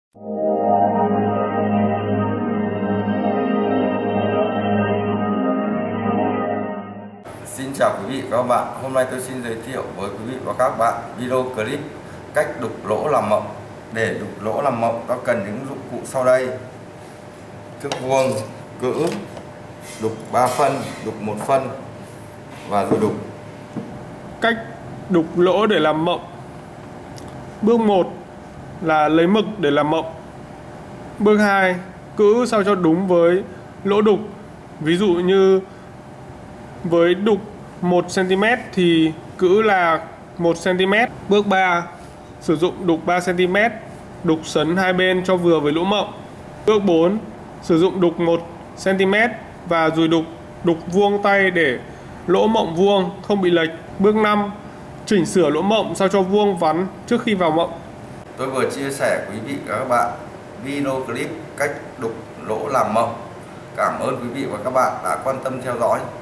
Xin chào quý vị và các bạn. Hôm nay tôi xin giới thiệu với quý vị và các bạn video clip cách đục lỗ làm mộng. Để đục lỗ làm mộng, ta cần những dụng cụ sau đây: thước vuông, cữ, đục 3 phân, đục 1 phân và dùi đục. Cách đục lỗ để làm mộng. Bước 1 là lấy mực để làm mộng. Bước 2, cữ sao cho đúng với lỗ đục. Ví dụ như với đục 1 cm thì cữ là 1 cm. Bước 3, sử dụng đục 3 cm, đục sấn hai bên cho vừa với lỗ mộng. Bước 4, sử dụng đục 1 cm và dùi đục vuông tay để lỗ mộng vuông, không bị lệch. Bước 5, chỉnh sửa lỗ mộng sao cho vuông vắn trước khi vào mộng. Tôi vừa chia sẻ quý vị và các bạn video clip cách đục lỗ làm mộng. Cảm ơn quý vị và các bạn đã quan tâm theo dõi.